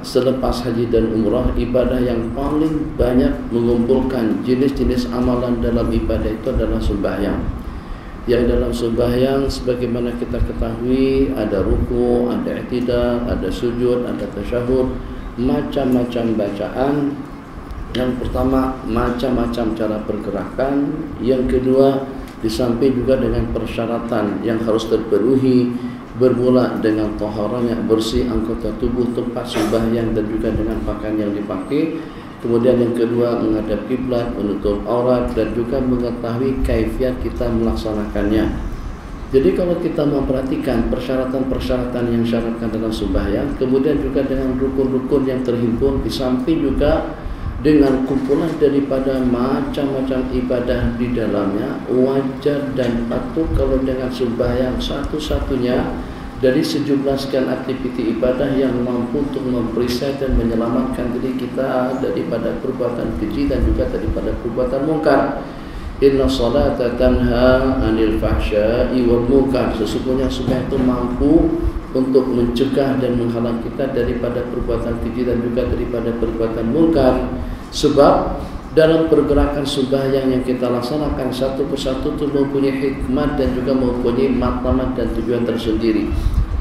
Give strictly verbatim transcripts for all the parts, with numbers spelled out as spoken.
selepas haji dan umrah, ibadah yang paling banyak mengumpulkan jenis-jenis amalan dalam ibadah itu adalah sembahyang. Yang dalam sembahyang sebagaimana kita ketahui ada ruku, ada i'tidal, ada sujud, ada tasyahud, macam-macam bacaan. Yang pertama, macam-macam cara pergerakan. Yang kedua, di samping juga dengan persyaratan yang harus terpenuhi, bermula dengan taharahnya, bersih anggota tubuh tempat sembahyang dan juga dengan pakaian yang dipakai. Kemudian yang kedua, menghadap kiblat, menutup aurat, dan juga mengetahui kaifiat kita melaksanakannya. Jadi kalau kita memperhatikan persyaratan-persyaratan yang disyaratkan dalam sembahyang, kemudian juga dengan rukun-rukun yang terhimpun, di samping juga dengan kumpulan daripada macam-macam ibadah di dalamnya, wajar dan patut kalau dengan sembahyang satu-satunya dari sejumlah sekian aktiviti ibadah yang mampu untuk memperisai dan menyelamatkan diri kita daripada perbuatan keji dan juga daripada perbuatan mungkar. Inna salata tanha anil fahsya'i wal munkar. Sesungguhnya sembahyang itu mampu untuk mencegah dan menghalang kita daripada perbuatan keji dan juga daripada perbuatan mungkar. Sebab dalam pergerakan sembahyang yang kita laksanakan satu persatu itu mempunyai hikmat dan juga mempunyai matlamat dan tujuan tersendiri.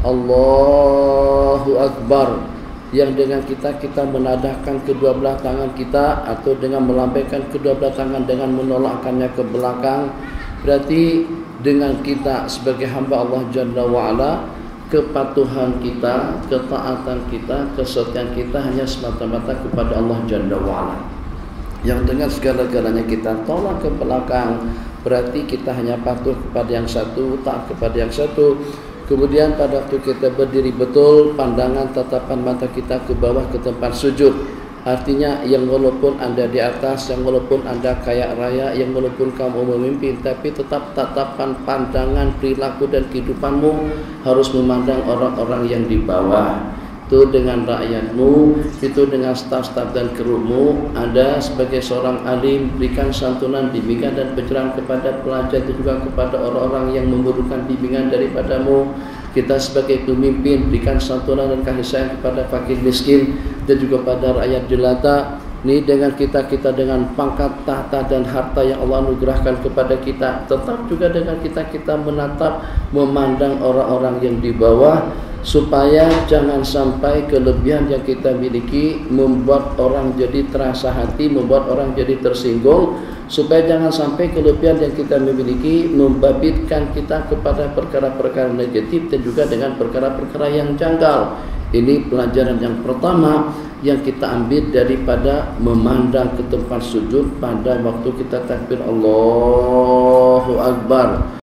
Allahu Akbar, yang dengan kita kita menadahkan kedua belah tangan kita atau dengan melambaikan kedua belah tangan dengan menolakkannya ke belakang, berarti dengan kita sebagai hamba Allah Jalla wa'ala, kepatuhan kita, ketaatan kita, kesetiaan kita hanya semata-mata kepada Allah Jalla wa'ala. Yang dengan segala-galanya kita tolak ke belakang, berarti kita hanya patuh kepada yang satu, taat kepada yang satu. Kemudian pada waktu kita berdiri betul, pandangan tatapan mata kita ke bawah ke tempat sujud. Artinya yang walaupun Anda di atas, yang walaupun Anda kaya raya, yang walaupun kamu memimpin, tapi tetap tatapan pandangan, perilaku dan kehidupanmu harus memandang orang-orang yang di bawah. Itu dengan rakyatmu, itu dengan staf-staf dan krumu. Anda sebagai seorang alim berikan santunan, bimbingan dan pencerahan kepada pelajar dan juga kepada orang-orang yang memerlukan bimbingan daripadamu. Kita sebagai pemimpin berikan santunan dan kasih sayang kepada fakir miskin dan juga pada rakyat jelata. Ini dengan kita-kita dengan pangkat, tahta dan harta yang Allah anugerahkan kepada kita. Tetap juga dengan kita-kita menatap, memandang orang-orang yang di bawah, supaya jangan sampai kelebihan yang kita miliki membuat orang jadi terasa hati, membuat orang jadi tersinggung. Supaya jangan sampai kelebihan yang kita memiliki membabitkan kita kepada perkara-perkara negatif dan juga dengan perkara-perkara yang janggal. Ini pelajaran yang pertama yang kita ambil daripada memandang ke tempat sujud pada waktu kita takbir Allahu Akbar.